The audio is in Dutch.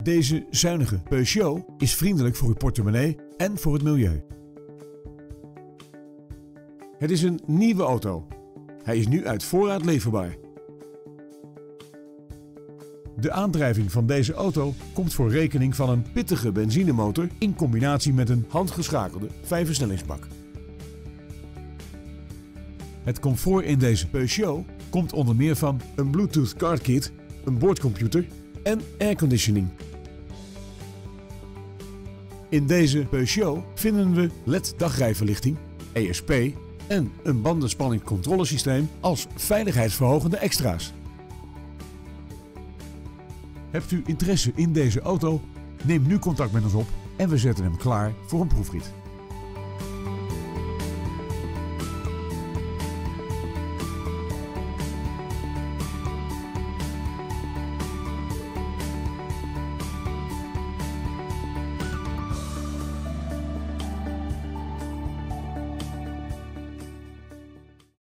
Deze zuinige Peugeot is vriendelijk voor uw portemonnee en voor het milieu. Het is een nieuwe auto. Hij is nu uit voorraad leverbaar. De aandrijving van deze auto komt voor rekening van een pittige benzinemotor in combinatie met een handgeschakelde 5-versnellingsbak. Het comfort in deze Peugeot komt onder meer van een Bluetooth car kit, een boordcomputer en airconditioning. In deze Peugeot vinden we LED-dagrijverlichting, ESP en een bandenspanningscontrolesysteem als veiligheidsverhogende extra's. Hebt u interesse in deze auto? Neem nu contact met ons op en we zetten hem klaar voor een proefrit.